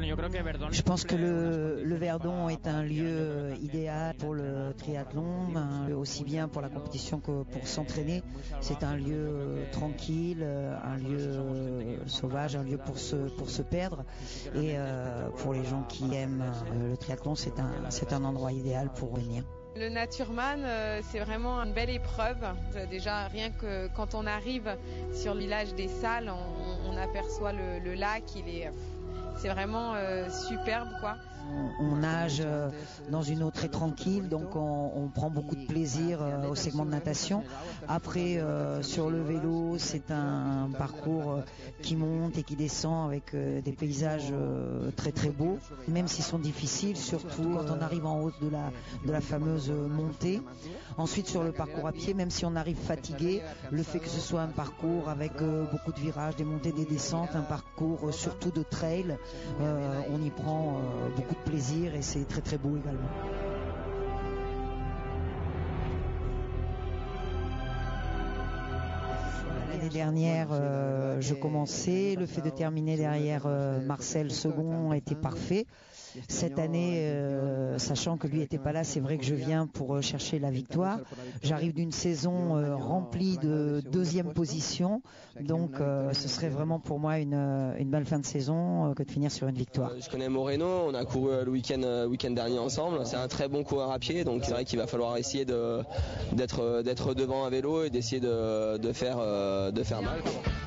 Je pense que le Verdon est un lieu idéal pour le triathlon, aussi bien pour la compétition que pour s'entraîner. C'est un lieu tranquille, un lieu sauvage, un lieu pour se perdre. Et pour les gens qui aiment le triathlon, c'est un endroit idéal pour venir. Le Naturman, c'est vraiment une belle épreuve. Déjà, rien que quand on arrive sur le village des Salles, on aperçoit le lac. C'est vraiment superbe, quoi. On nage dans une eau très tranquille, donc on prend beaucoup de plaisir au segment de natation. Après, sur le vélo, c'est un parcours qui monte et qui descend avec des paysages très très beaux, même s'ils sont difficiles, surtout quand on arrive en haut de la fameuse montée. Ensuite, sur le parcours à pied, même si on arrive fatigué, le fait que ce soit un parcours avec beaucoup de virages, des montées, des descentes, un parcours surtout de trail, on y prend beaucoup de plaisir et c'est très très beau également. L'année dernière, je commençais. Le fait de terminer derrière Marcel second était parfait. Cette année, sachant que lui n'était pas là, c'est vrai que je viens pour chercher la victoire. J'arrive d'une saison remplie de deuxième position, donc ce serait vraiment pour moi une belle fin de saison que de finir sur une victoire. Je connais Moreno, on a couru le week-end dernier ensemble. C'est un très bon coureur à pied, donc c'est vrai qu'il va falloir essayer d'être devant à vélo et d'essayer de faire mal.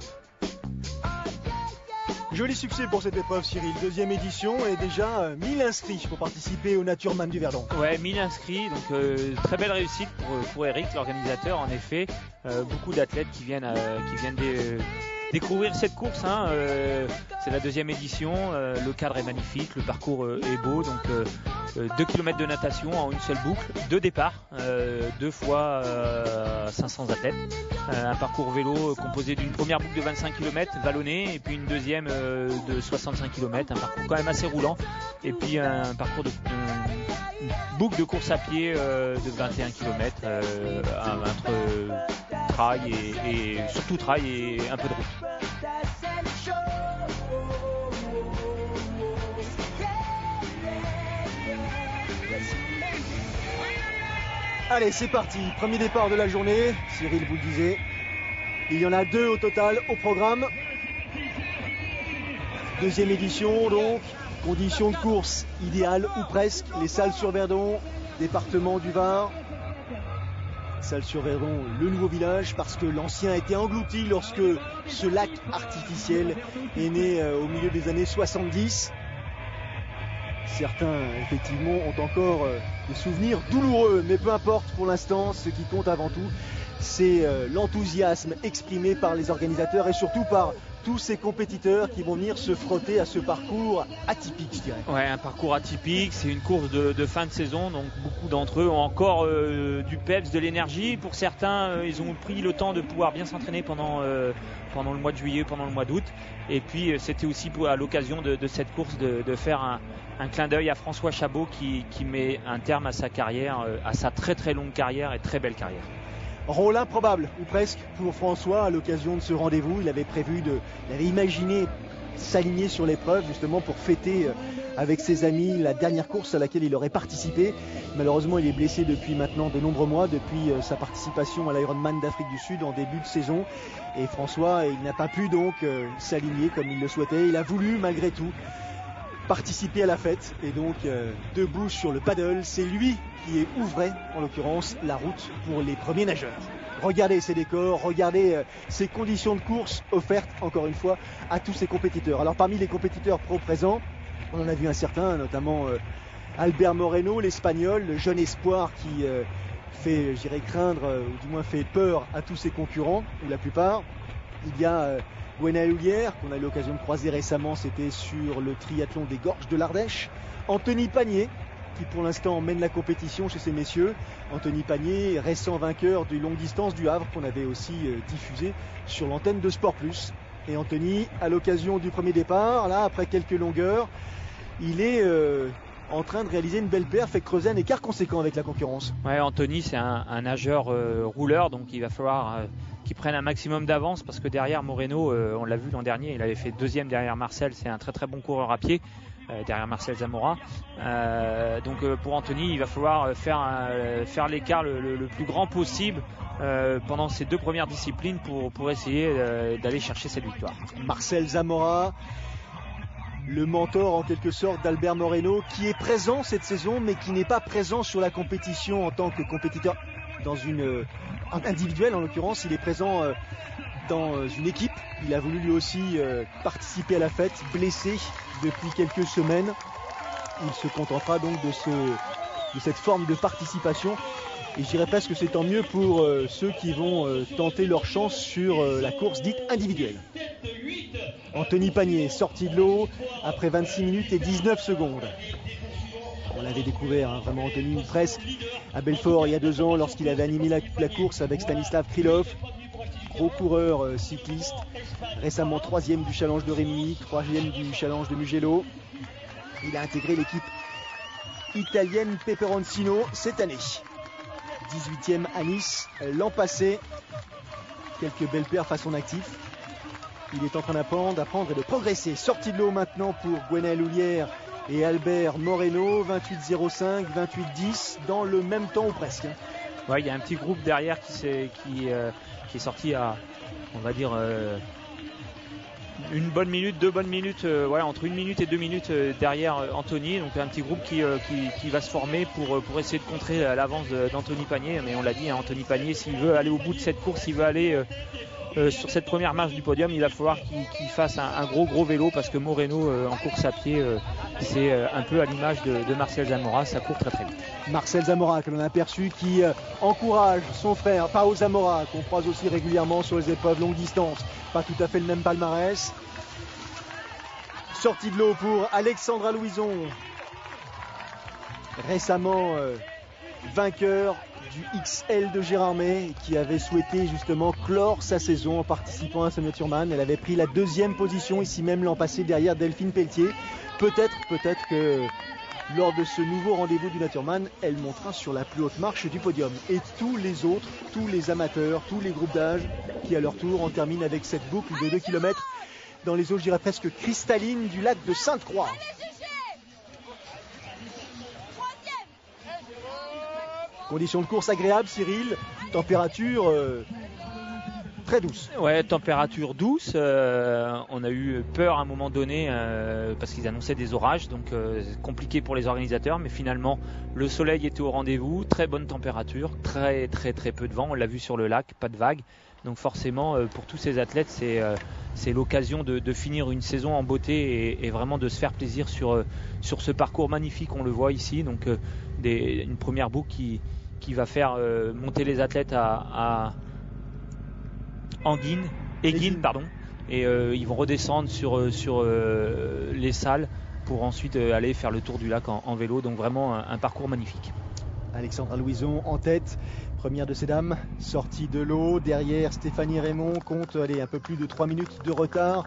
Joli succès pour cette épreuve, Cyril. Deuxième édition et déjà 1000 inscrits pour participer au Naturman du Verdon. Ouais, 1000 inscrits, donc très belle réussite pour Eric, l'organisateur. En effet, beaucoup d'athlètes qui viennent découvrir cette course. C'est la deuxième édition, le cadre est magnifique, le parcours est beau, donc 2 km de natation en une seule boucle, 2 départs, 2 fois 500 athlètes, un parcours vélo composé d'une première boucle de 25 km vallonnée et puis une deuxième de 65 km, un parcours quand même assez roulant, et puis un parcours une boucle de course à pied de 21 km entre trail et surtout trail et un peu de route. Allez, c'est parti. Premier départ de la journée. Cyril vous le disait. Il y en a 2 au total au programme. Deuxième édition donc. Conditions de course idéales ou presque. Les Salles-sur-Verdon, département du Var. Salles-sur-Verdon, le nouveau village, parce que l'ancien a été englouti lorsque ce lac artificiel est né au milieu des années 70. Certains, effectivement, ont encore des souvenirs douloureux, mais peu importe pour l'instant, ce qui compte avant tout, c'est l'enthousiasme exprimé par les organisateurs et surtout par tous ces compétiteurs qui vont venir se frotter à ce parcours atypique, je dirais. Ouais, un parcours atypique, c'est une course de fin de saison, donc beaucoup d'entre eux ont encore du peps, de l'énergie. Pour certains, ils ont pris le temps de pouvoir bien s'entraîner pendant le mois de juillet, pendant le mois d'août. Et puis c'était aussi à l'occasion de cette course de faire un clin d'œil à François Chabot qui met un terme à sa carrière, à sa très très longue carrière et très belle carrière. Rôle improbable, ou presque, pour François à l'occasion de ce rendez-vous. Il avait imaginé s'aligner sur l'épreuve justement pour fêter avec ses amis la dernière course à laquelle il aurait participé. Malheureusement, il est blessé depuis maintenant de nombreux mois, depuis sa participation à l'Ironman d'Afrique du Sud en début de saison. Et François, il n'a pas pu donc s'aligner comme il le souhaitait. Il a voulu malgré tout participer à la fête et donc debout sur le paddle, c'est lui qui ouvrait en l'occurrence la route pour les premiers nageurs. Regardez ces décors, regardez ces conditions de course offertes encore une fois à tous ces compétiteurs. Alors parmi les compétiteurs pro présents, on en a vu un certain, notamment Albert Moreno, l'Espagnol, le jeune espoir qui fait, je dirais, craindre ou du moins fait peur à tous ses concurrents, ou la plupart. Il y a Wena Hulière, qu'on a eu l'occasion de croiser récemment, c'était sur le triathlon des Gorges de l'Ardèche. Anthony Pagnier, qui pour l'instant mène la compétition chez ces messieurs. Anthony Pagnier, récent vainqueur du longue distance du Havre, qu'on avait aussi diffusé sur l'antenne de Sport Plus. Et Anthony, à l'occasion du premier départ, là, après quelques longueurs, il est en train de réaliser une belle perf et creuser un écart conséquent avec la concurrence. Ouais, Anthony, c'est un nageur rouleur, donc il va falloir qu'il prenne un maximum d'avance parce que derrière Moreno, on l'a vu l'an dernier, il avait fait deuxième derrière Marcel, c'est un très très bon coureur à pied. derrière Marcel Zamora. Donc pour Anthony, il va falloir faire l'écart le plus grand possible pendant ces 2 premières disciplines pour essayer d'aller chercher cette victoire. Marcel Zamora, le mentor en quelque sorte d'Albert Moreno, qui est présent cette saison mais qui n'est pas présent sur la compétition en tant que compétiteur dans une individuelle. En l'occurrence, il est présent dans une équipe. Il a voulu lui aussi participer à la fête, blessé depuis quelques semaines. Il se contentera donc de cette forme de participation. Et je dirais presque que c'est tant mieux pour ceux qui vont tenter leur chance sur la course dite individuelle. Anthony Pagnier, sorti de l'eau après 26 minutes et 19 secondes. On l'avait découvert, vraiment Anthony, presque à Belfort il y a 2 ans lorsqu'il avait animé la course avec Stanislav Krylov. Gros coureur cycliste, récemment 3e du challenge de Rimini, 3e du challenge de Mugello. Il a intégré l'équipe italienne Peperoncino cette année. 18e à Nice l'an passé. Quelques belles perfs à son actif. Il est en train d'apprendre et de progresser. Sortie de l'eau maintenant pour Gwenaël Houlière et Albert Moreno. 28-05, 28-10 dans le même temps ou presque. Ouais, il y a un petit groupe derrière qui est sorti à, on va dire, une bonne minute, 2 bonnes minutes, entre 1 minute et 2 minutes derrière Anthony. Donc un petit groupe qui va se former pour essayer de contrer l'avance d'Anthony Pagnier. Mais on l'a dit, Anthony Pagnier, s'il veut aller au bout de cette course, s'il veut aller sur cette première marche du podium, il va falloir qu'il fasse un gros vélo, parce que Moreno en course à pied, c'est un peu à l'image de Marcel Zamora, ça court très vite. Marcel Zamora, que l'on a aperçu, qui encourage son frère Pao Zamora, qu'on croise aussi régulièrement sur les épreuves longue distance. Pas tout à fait le même palmarès. Sortie de l'eau pour Alexandra Louison, récemment vainqueur du XL de Gérardmer, qui avait souhaité justement clore sa saison en participant à ce Naturman. Elle avait pris la 2e position ici même l'an passé derrière Delphine Pelletier. Peut-être que lors de ce nouveau rendez-vous du Naturman, elle montera sur la plus haute marche du podium. Et tous les autres, tous les amateurs, tous les groupes d'âge qui à leur tour en terminent avec cette boucle de 2 km dans les eaux, je dirais presque cristallines du lac de Sainte-Croix. Conditions de course agréables, Cyril. Température très douce. Ouais, température douce. On a eu peur à un moment donné parce qu'ils annonçaient des orages, donc compliqué pour les organisateurs. Mais finalement, le soleil était au rendez-vous. Très bonne température, très peu de vent. On l'a vu sur le lac, pas de vagues. Donc forcément, pour tous ces athlètes, c'est l'occasion de finir une saison en beauté et vraiment de se faire plaisir sur ce parcours magnifique. On le voit ici. Donc une première boucle qui va faire monter les athlètes à Eguin, et ils vont redescendre sur les salles pour ensuite aller faire le tour du lac en vélo. Donc vraiment un parcours magnifique. Alexandra Louison en tête, première de ces dames, sortie de l'eau. Derrière, Stéphanie Raymond compte un peu plus de 3 minutes de retard.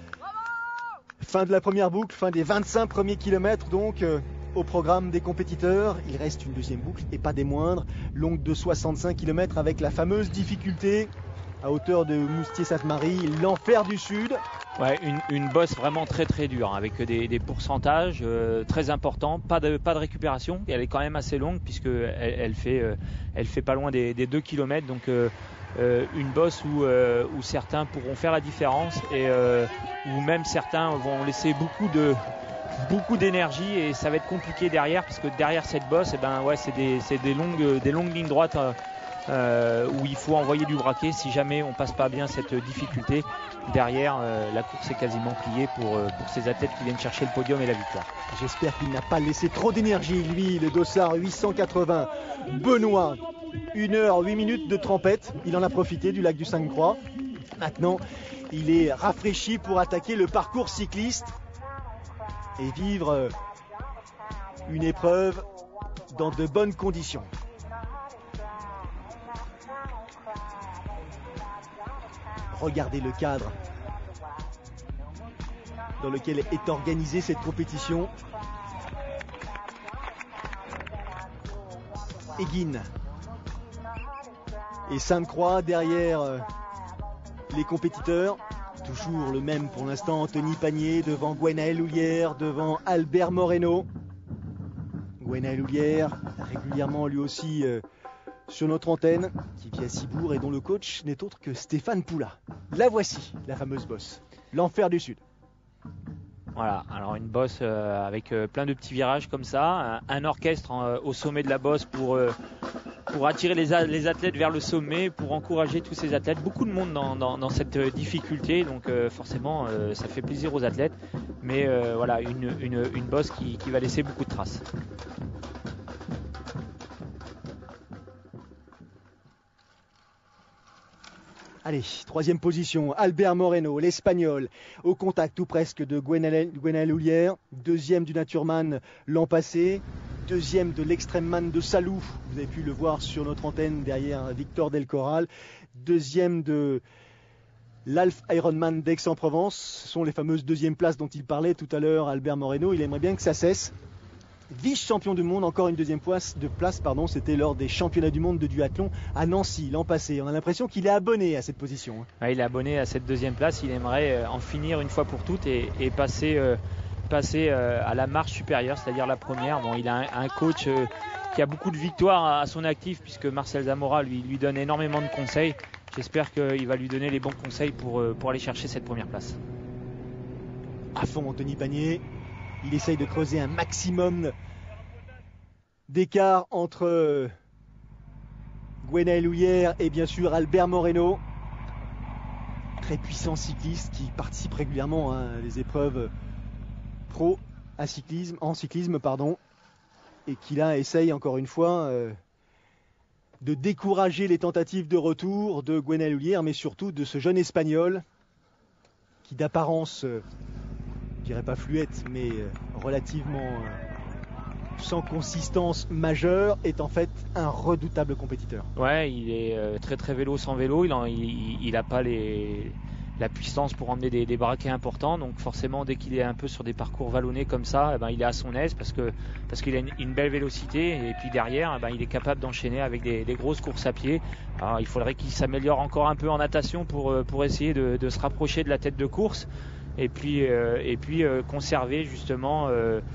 Fin de la première boucle, fin des 25 premiers kilomètres donc. Au programme des compétiteurs, il reste une 2e boucle et pas des moindres, longue de 65 km avec la fameuse difficulté à hauteur de Moustier-Sainte-Marie, l'enfer du Sud. Ouais, une bosse vraiment très dure, avec des pourcentages très importants, pas de récupération, et elle est quand même assez longue puisque elle fait pas loin des 2 km, donc une bosse où certains pourront faire la différence et où même certains vont laisser beaucoup d'énergie, et ça va être compliqué derrière, parce que derrière cette bosse, c'est des longues lignes droites où il faut envoyer du braquet si jamais on passe pas bien cette difficulté. Derrière, la course est quasiment pliée pour ces athlètes qui viennent chercher le podium et la victoire. J'espère qu'il n'a pas laissé trop d'énergie, lui, le dossard 880 Benoît. 1 h 8 minutes de trempette, il en a profité du lac du Sainte-Croix. Maintenant, il est rafraîchi pour attaquer le parcours cycliste et vivre une épreuve dans de bonnes conditions. Regardez le cadre dans lequel est organisée cette compétition. Eguin et Sainte-Croix derrière les compétiteurs. Toujours le même pour l'instant, Anthony Pagnier devant Gwenaël Houlière, devant Albert Moreno. Gwenaël Houlière, régulièrement lui aussi sur notre antenne, qui vit à Cibourg et dont le coach n'est autre que Stéphane Poula. La voici, la fameuse bosse, l'enfer du Sud. Voilà, alors une bosse avec plein de petits virages comme ça, un orchestre au sommet de la bosse pour attirer les athlètes vers le sommet, pour encourager tous ces athlètes. Beaucoup de monde dans cette difficulté, donc forcément ça fait plaisir aux athlètes, mais voilà, une bosse qui va laisser beaucoup de traces. Allez, troisième position, Albert Moreno, l'Espagnol, au contact tout presque de Gwenaël Houlière, deuxième du Naturman l'an passé, deuxième de l'Extreme-Man de Salou, vous avez pu le voir sur notre antenne derrière Victor Del Corral, deuxième de l'Alf Ironman d'Aix-en-Provence, ce sont les fameuses deuxièmes places dont il parlait tout à l'heure Albert Moreno, il aimerait bien que ça cesse. Vice-champion du monde, encore une deuxième place, c'était lors des championnats du monde de duathlon à Nancy l'an passé. On a l'impression qu'il est abonné à cette position. Ouais, il est abonné à cette deuxième place, il aimerait en finir une fois pour toutes et passer à la marche supérieure, c'est-à-dire la première. Bon, il a un coach qui a beaucoup de victoires à son actif puisque Marcel Zamora lui donne énormément de conseils. J'espère qu'il va lui donner les bons conseils pour aller chercher cette première place. À fond Anthony Pagnier. Il essaye de creuser un maximum d'écart entre Gwenaël Houlière et bien sûr Albert Moreno. Très puissant cycliste qui participe régulièrement à des épreuves pro en cyclisme, et qui là essaye encore une fois de décourager les tentatives de retour de Gwenaël Houlière, mais surtout de ce jeune Espagnol qui d'apparence... je dirais pas fluette, mais relativement sans consistance majeure, est en fait un redoutable compétiteur. Ouais, il est très très vélo sans vélo, il a pas la puissance pour emmener des braquets importants, donc forcément dès qu'il est un peu sur des parcours vallonnés comme ça, il est à son aise parce qu'il a une belle vélocité, et puis derrière il est capable d'enchaîner avec des grosses courses à pied. Alors il faudrait qu'il s'améliore encore un peu en natation pour essayer de se rapprocher de la tête de course. Et puis conserver justement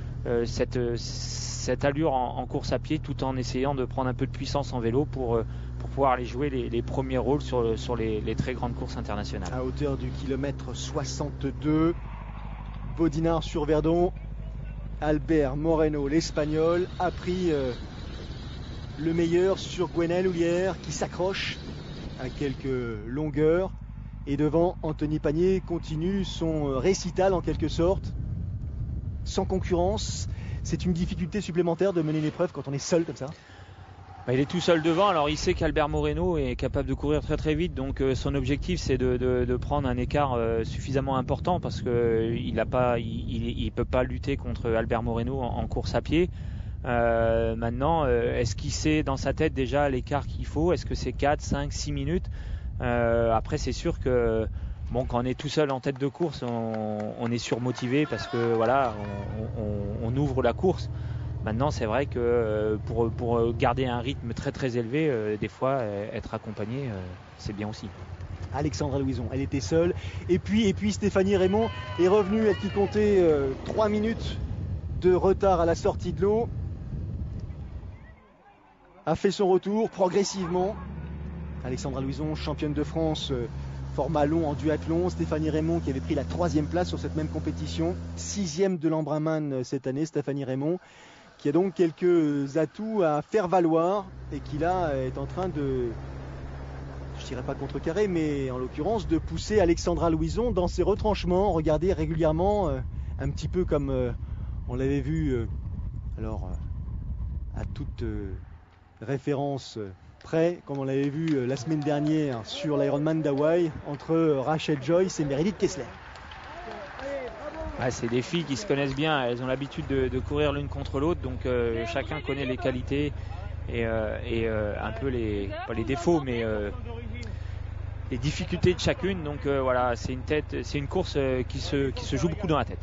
cette allure en course à pied, tout en essayant de prendre un peu de puissance en vélo pour pouvoir aller jouer les premiers rôles sur les très grandes courses internationales. À hauteur du kilomètre 62, Bodinard-sur-Verdon, Albert Moreno, l'Espagnol, a pris le meilleur sur Gwenaël Houlière qui s'accroche à quelques longueurs. Et devant, Anthony Pagnier continue son récital en quelque sorte, sans concurrence. C'est une difficulté supplémentaire de mener une épreuve quand on est seul comme ça. Il est tout seul devant, alors il sait qu'Albert Moreno est capable de courir très très vite, donc son objectif c'est de prendre un écart suffisamment important parce qu'il ne peut pas lutter contre Albert Moreno en course à pied. Maintenant, est-ce qu'il sait dans sa tête déjà l'écart qu'il faut? Est-ce que c'est 4, 5, 6 minutes? Après c'est sûr que quand on est tout seul en tête de course, on est surmotivé parce que voilà, on ouvre la course. Maintenant c'est vrai que pour garder un rythme très très élevé, des fois être accompagné c'est bien aussi. Alexandra Louison, elle était seule, et puis Stéphanie Raymond est revenue, elle qui comptait 3 minutes de retard à la sortie de l'eau, a fait son retour progressivement. Alexandra Louison, championne de France format long en duathlon. Stéphanie Raymond qui avait pris la 3e place sur cette même compétition. 6e de l'Embrunman cette année, Stéphanie Raymond, qui a donc quelques atouts à faire valoir et qui là est en train de, je dirais pas contrecarrer, mais en l'occurrence de pousser Alexandra Louison dans ses retranchements. Regardez régulièrement, un petit peu comme on l'avait vu à toute référence près, comme on l'avait vu la semaine dernière sur l'Ironman d'Hawaï, entre Rachel Joyce et Meredith Kessler. C'est des filles qui se connaissent bien, elles ont l'habitude de courir l'une contre l'autre, donc chacun connaît les qualités et un peu les défauts, mais les difficultés de chacune. Donc voilà, c'est une course qui se joue beaucoup dans la tête.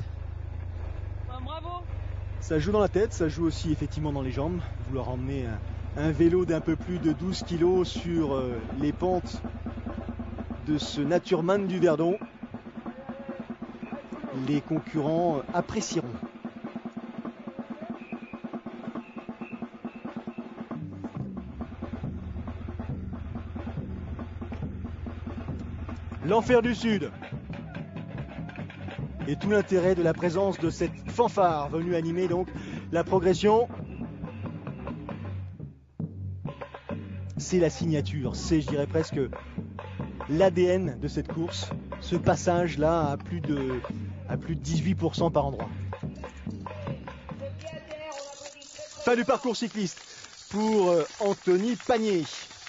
Ça joue dans la tête, ça joue aussi effectivement dans les jambes. Vouloir emmener un vélo d'un peu plus de 12 kg sur les pentes de ce Naturman du Verdon. les concurrents apprécieront. L'Enfer du Sud. Et tout l'intérêt de la présence de cette fanfare venue animer donc la progression. C'est la signature, c'est je dirais presque l'ADN de cette course. Ce passage là à plus de 18% par endroit. Fin du parcours cycliste pour Anthony Pagné.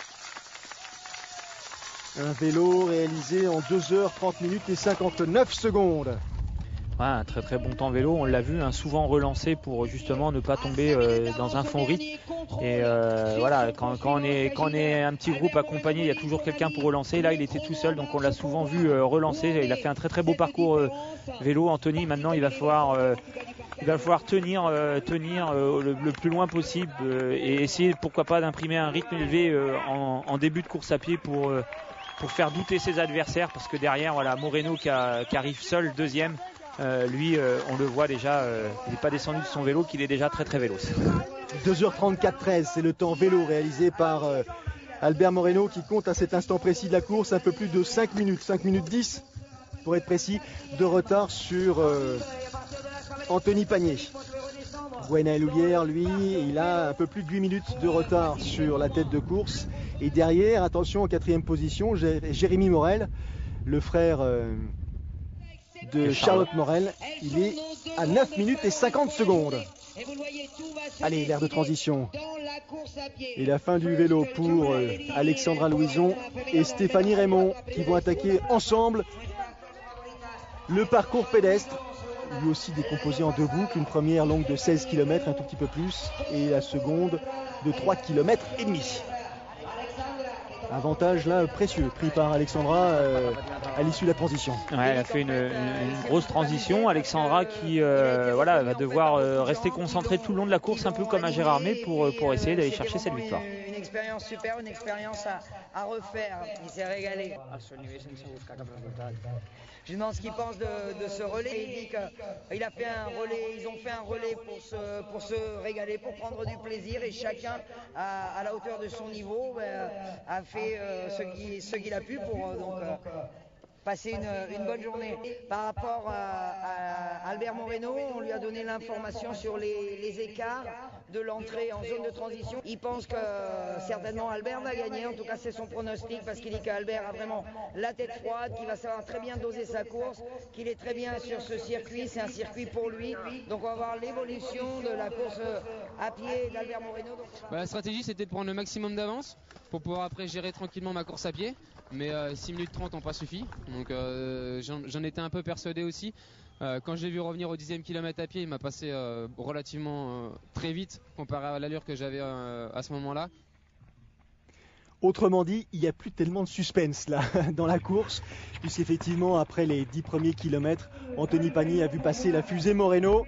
Un vélo réalisé en 2h30 minutes et 59 secondes. Ouais, un très très bon temps vélo, on l'a vu, hein, souvent relancé pour justement ne pas tomber dans un fond rythme. Et voilà, quand on est un petit groupe accompagné, il y a toujours quelqu'un pour relancer. Là, il était tout seul, donc on l'a souvent vu relancer. Il a fait un très très beau parcours vélo. Anthony, maintenant, il va falloir tenir le plus loin possible et essayer, pourquoi pas, d'imprimer un rythme élevé en début de course à pied pour faire douter ses adversaires, parce que derrière, voilà, Moreno qui arrive seul deuxième. Lui, on le voit déjà, il n'est pas descendu de son vélo, qu'il est déjà très très véloce. 2h34-13, c'est le temps vélo réalisé par Albert Moreno, qui compte à cet instant précis de la course un peu plus de 5 minutes 10 pour être précis, de retard sur Anthony Pagné. Gwenaël Houlière, lui, il a un peu plus de 8 minutes de retard sur la tête de course. Et derrière, attention, en 4e position, Jérémy Morel, le frère de Charlotte Morel. Il est à 9 minutes et 50 secondes. Allez, l'air de transition. Et la fin du vélo pour Alexandra Louison et Stéphanie Raymond, qui vont attaquer ensemble le parcours pédestre. Lui aussi décomposé en 2 boucles, une première longue de 16 km, un tout petit peu plus, et la seconde de 3 km et demi. Avantage là précieux pris par Alexandra à l'issue de la transition. Ouais, elle a fait une grosse transition. Alexandra qui va devoir rester concentrée tout le long de la course, un peu comme à Gérardmer, pour essayer d'aller chercher cette victoire. Une expérience super, une expérience à refaire. Il s'est régalé. Je lui demande ce qu'il pense de ce relais. Il dit qu'il a fait un relais, ils ont fait un relais pour se régaler, pour prendre du plaisir, et chacun à la hauteur de son niveau a fait ce qu'il a pu pour passer une bonne journée. Par rapport à Albert Moreno, on lui a donné l'information sur les écarts de l'entrée en zone de transition. Il pense que certainement Albert va gagner, en tout cas c'est son pronostic, parce qu'il dit qu'Albert a vraiment la tête froide, qu'il va savoir très bien doser sa course, qu'il est très bien sur ce circuit, c'est un circuit pour lui. Donc on va voir l'évolution de la course à pied d'Albert Moreno. La stratégie, c'était de prendre le maximum d'avance pour pouvoir après gérer tranquillement ma course à pied. Mais 6 minutes 30 n'ont pas suffi, donc j'en étais un peu persuadé aussi. Quand j'ai vu revenir au 10e kilomètre à pied, il m'a passé relativement très vite comparé à l'allure que j'avais à ce moment-là. Autrement dit, il n'y a plus tellement de suspense là dans la course, puisqu'effectivement après les 10 premiers kilomètres, Anthony Pagné a vu passer la fusée Moreno.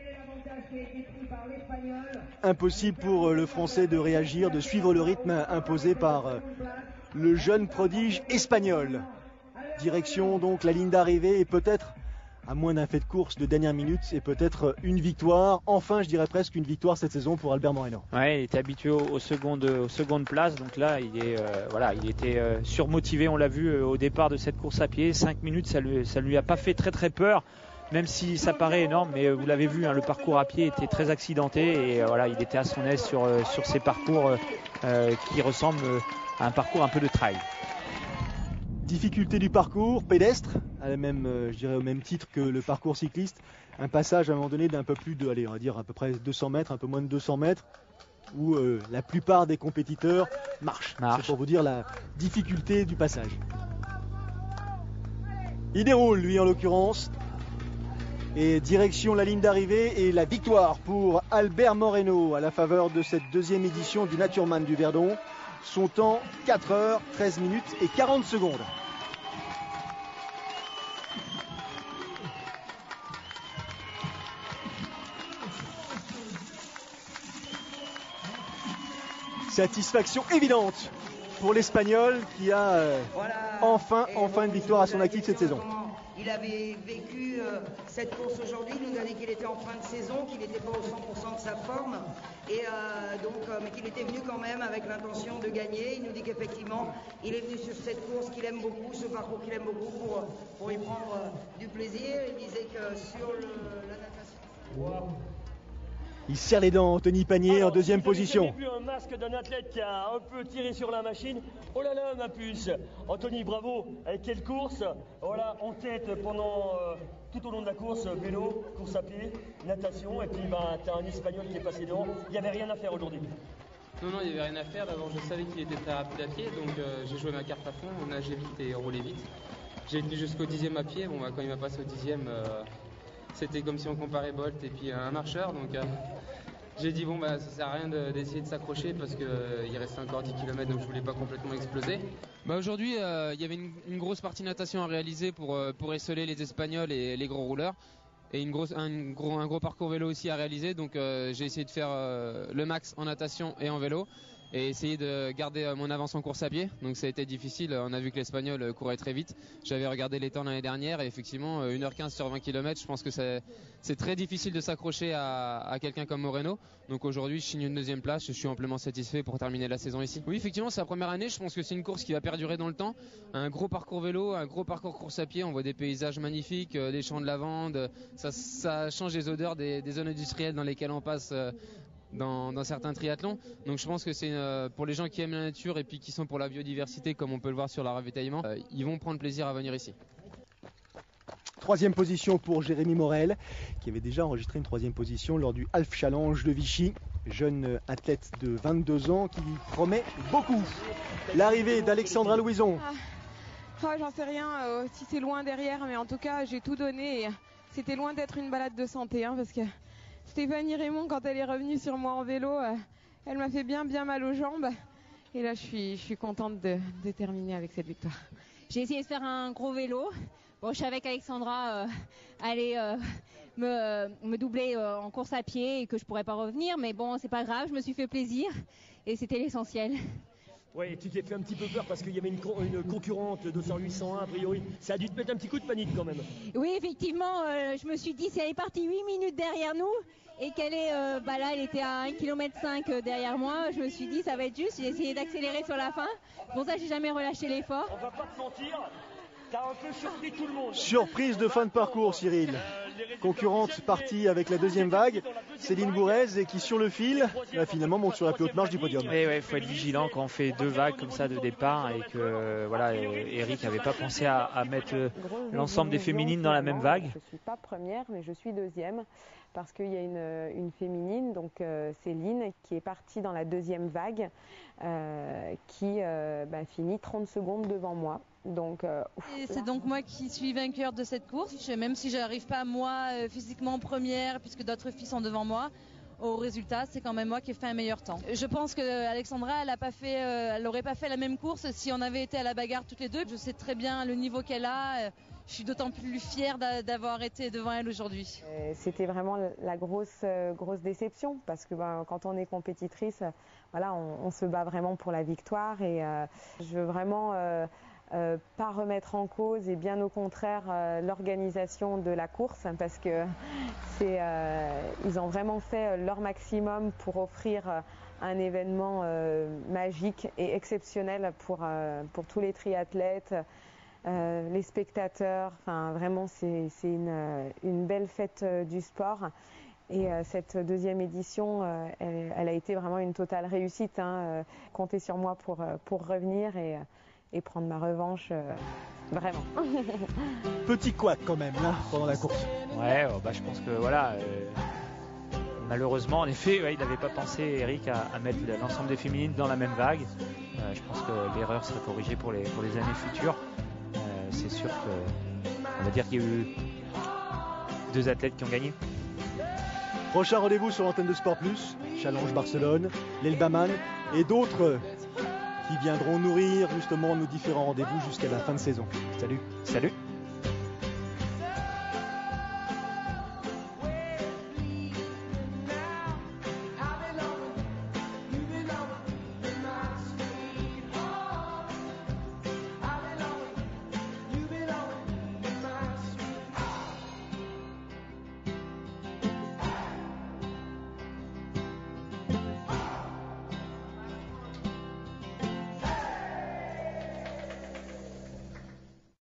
Impossible pour le Français de réagir, de suivre le rythme imposé par le jeune prodige espagnol. Direction donc la ligne d'arrivée, et peut-être, à moins d'un fait de course de dernière minute, et peut-être une victoire, enfin je dirais presque une victoire cette saison pour Albert Moreno. Ouais, il était habitué aux secondes places, donc là il était surmotivé, on l'a vu au départ de cette course à pied. 5 minutes, ça lui a pas fait très très peur, même si ça paraît énorme, mais vous l'avez vu, hein, le parcours à pied était très accidenté, et il était à son aise sur ces parcours qui ressemblent à un parcours un peu de trail. Difficulté du parcours pédestre, je dirais au même titre que le parcours cycliste. Un passage à un moment donné d'un peu plus de, on va dire à peu près 200 mètres, un peu moins de 200 mètres, où la plupart des compétiteurs marchent. C'est pour vous dire la difficulté du passage. Il déroule, lui en l'occurrence. Et direction la ligne d'arrivée et la victoire pour Albert Moreno à la faveur de cette 2e édition du Naturman du Verdon. Son temps 4 heures, 13 minutes et 40 secondes. Satisfaction évidente pour l'Espagnol qui a enfin une victoire à son actif cette saison. il avait vécu cette course aujourd'hui. Il nous a dit qu'il était en fin de saison, qu'il n'était pas au 100% de sa forme, et mais qu'il était venu quand même avec l'intention de gagner. Il nous dit qu'effectivement, il est venu sur cette course qu'il aime beaucoup, ce parcours qu'il aime beaucoup, pour y prendre du plaisir. Il disait que sur la natation... Wow. Il serre les dents, Anthony Panier. En deuxième position. J'ai vu un masque d'un athlète qui a un peu tiré sur la machine. Oh là là, ma puce. Anthony, bravo. Avec quelle course. Voilà, en tête pendant tout au long de la course, vélo, course à pied, natation. Et puis t'as un Espagnol qui est passé devant. Il n'y avait rien à faire aujourd'hui. Non, il n'y avait rien à faire. D'abord, je savais qu'il était très rapide à pied, donc j'ai joué ma carte à fond, on nageait vite et roulait vite. J'ai tenu jusqu'au 10e à pied. Bon, quand il m'a passé au 10e, c'était comme si on comparait Bolt et puis un marcheur. Donc j'ai dit ça sert à rien d'essayer de s'accrocher parce qu'il restait encore 10 km, donc je voulais pas complètement exploser. Aujourd'hui, il y avait une grosse partie natation à réaliser pour essoler les Espagnols et les gros rouleurs. Et un gros parcours vélo aussi à réaliser, donc j'ai essayé de faire le max en natation et en vélo et essayer de garder mon avance en course à pied. Donc ça a été difficile, on a vu que l'Espagnol courait très vite. J'avais regardé les temps l'année dernière et effectivement 1h15 sur 20 km, je pense que c'est très difficile de s'accrocher à quelqu'un comme Moreno. Donc aujourd'hui je signe une deuxième place, je suis amplement satisfait pour terminer la saison ici. Oui, effectivement c'est la première année, je pense que c'est une course qui va perdurer dans le temps. Un gros parcours vélo, un gros parcours course à pied, on voit des paysages magnifiques, des champs de lavande, ça change les odeurs des zones industrielles dans lesquelles on passe dans certains triathlons. Donc je pense que c'est pour les gens qui aiment la nature et puis qui sont pour la biodiversité, comme on peut le voir sur le ravitaillement, ils vont prendre plaisir à venir ici. Troisième position pour Jérémy Morel, qui avait déjà enregistré une troisième position lors du Half Challenge de Vichy. Jeune athlète de 22 ans qui promet beaucoup. L'arrivée d'Alexandra Louison. J'en sais rien si c'est loin derrière, mais en tout cas j'ai tout donné et c'était loin d'être une balade de santé, parce que Stéphanie Raymond, quand elle est revenue sur moi en vélo, elle m'a fait bien mal aux jambes. Et là, je suis contente de terminer avec cette victoire. J'ai essayé de faire un gros vélo. Bon, je savais qu'Alexandra allait me doubler en course à pied et que je pourrais pas revenir. Mais bon, c'est pas grave, je me suis fait plaisir et c'était l'essentiel. Ouais, tu t'es fait un petit peu peur parce qu'il y avait une concurrente de 801 a priori. Ça a dû te mettre un petit coup de panique quand même. Oui, effectivement, je me suis dit si elle est partie 8 minutes derrière nous et qu'elle est, là elle était à 1,5 km derrière moi, je me suis dit ça va être juste, j'ai essayé d'accélérer sur la fin. Pour ça, j'ai jamais relâché l'effort. On va pas te mentir, t'as un peu surpris tout le monde. Surprise de fin de parcours, Cyril. Concurrente partie avec la deuxième vague, Céline Bourrez, et qui sur le fil finalement monte sur la plus haute marche du podium. Il faut être vigilant quand on fait deux vagues comme ça de départ et que Eric n'avait pas pensé à mettre l'ensemble des féminines dans la même vague. Je ne suis pas première, mais je suis deuxième parce qu'il y a une féminine, donc Céline, qui est partie dans la deuxième vague, qui finit 30 secondes devant moi. C'est donc moi qui suis vainqueur de cette course, même si je n'arrive pas moi physiquement première puisque d'autres filles sont devant moi. Au résultat, c'est quand même moi qui ai fait un meilleur temps. Je pense que Alexandra, elle n'aurait pas fait la même course si on avait été à la bagarre toutes les deux. Je sais très bien le niveau qu'elle a. Je suis d'autant plus fière d'avoir été devant elle aujourd'hui. C'était vraiment la grosse déception parce que quand on est compétitrice, on se bat vraiment pour la victoire et je veux vraiment pas remettre en cause et bien au contraire l'organisation de la course parce que ils ont vraiment fait leur maximum pour offrir un événement magique et exceptionnel pour tous les triathlètes, les spectateurs. Enfin vraiment c'est une belle fête du sport. Et cette deuxième édition, elle a été vraiment une totale réussite. Comptez sur moi pour revenir et prendre ma revanche, vraiment. Petit couac quand même pendant la course. Je pense que malheureusement, en effet, il n'avait pas pensé, Eric, à mettre l'ensemble des féminines dans la même vague. Je pense que l'erreur serait corrigée pour les années futures. C'est sûr qu'on va dire qu'il y a eu deux athlètes qui ont gagné. Prochain rendez-vous sur l'antenne de Sport Plus, Challenge Barcelone, l'Elbaman et d'autres qui viendront nourrir justement nos différents rendez-vous jusqu'à la fin de saison. Salut.